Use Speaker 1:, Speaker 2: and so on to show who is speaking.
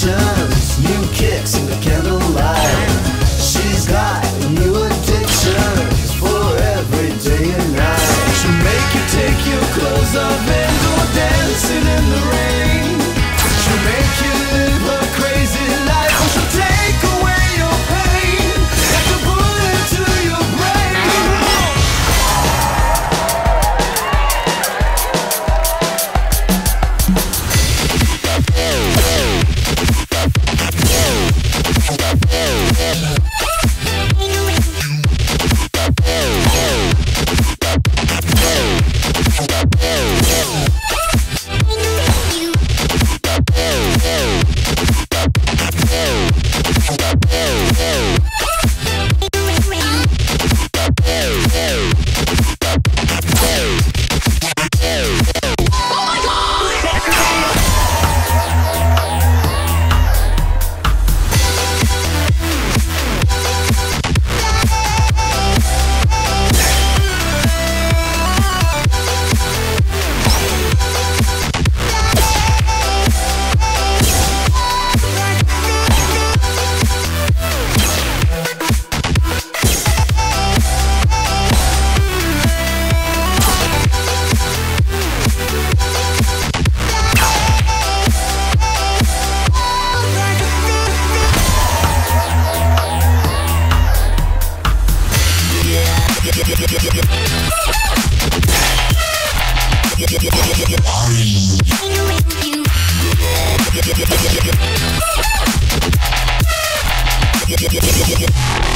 Speaker 1: visions, new kicks in the candlelight. She's got new addictions for every day and night. She'll make you take your clothes off and go dancing in the rain. She'll make you live a crazy life. She'll take away your pain like a bullet to your brain.
Speaker 2: Yeah.